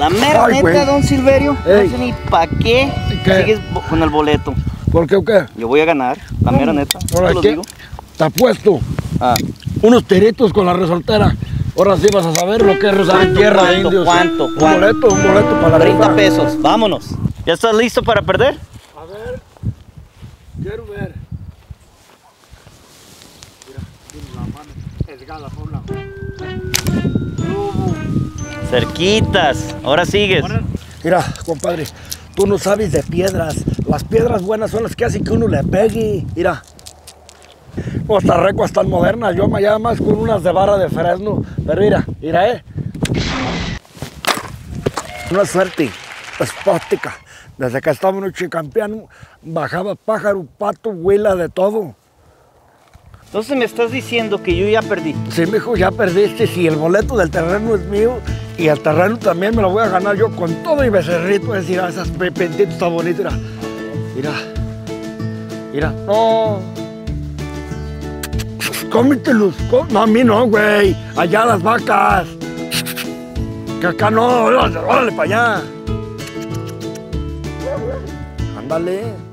La mera Ay, neta, güey. don Silverio, Ey. no sé ni pa' qué sigues con el boleto. ¿Por qué o qué? Yo voy a ganar, la mera neta, Ahora, te lo ¿qué? digo. Te apuesto Ah, unos tiritos con la resoltera. Ahora sí vas a saber lo que es rozar en tierra de indios. ¿Cuánto? Un boleto para la 30 rifa. pesos, vámonos. ¿Ya estás listo para perder? A ver, quiero ver. Mira, tiene la mano esgada por un lado. Cerquitas, ahora sigues. Mira, compadre, tú no sabes de piedras. Las piedras buenas son las que hacen que uno le pegue. Mira. Estas recuas tan modernas, yo me llamo más con unas de barra de fresno. Pero mira, Una suerte, espástica. Desde que estaba en Chicampeano, bajaba pájaro, pato, huila, de todo. Entonces me estás diciendo que yo ya perdí. Sí, mijo, ya perdiste. Si el boleto del terreno es mío y el terreno también me lo voy a ganar yo con todo y becerrito. Es decir, esas pepentitos tan bonitos. Mira. No. Cómetelos. No, a mí no, güey. Allá las vacas. Que acá no. Órale para allá. Ándale.